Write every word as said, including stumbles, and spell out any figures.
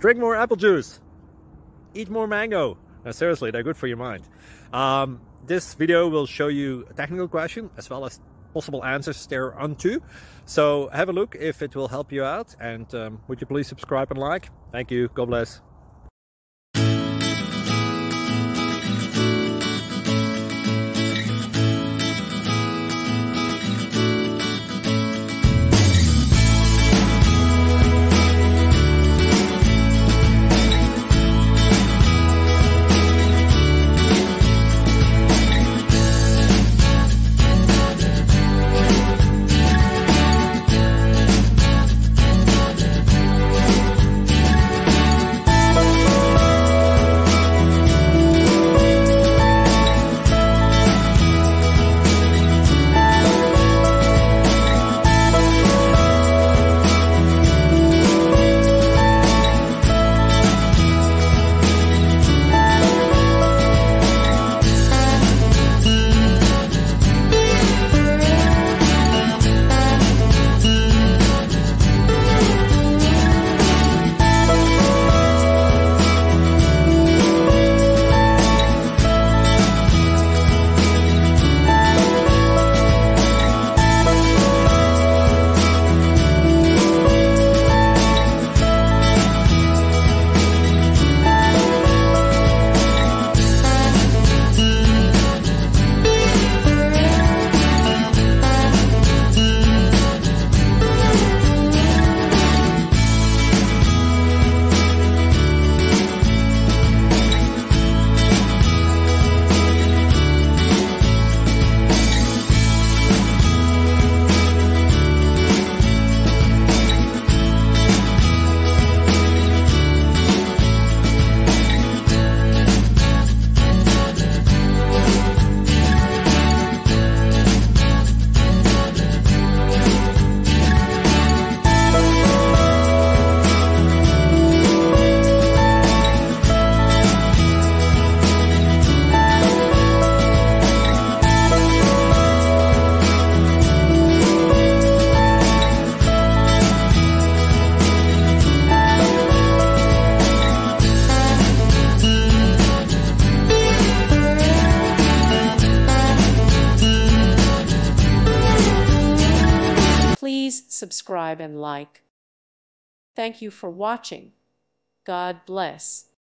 Drink more apple juice. Eat more mango. Now, seriously, they're good for your mind. Um, this video will show you a technical question as well as possible answers thereunto. So have a look if it will help you out. And um, would you please subscribe and like? Thank you. God bless. Please subscribe and like. Thank you for watching. God bless.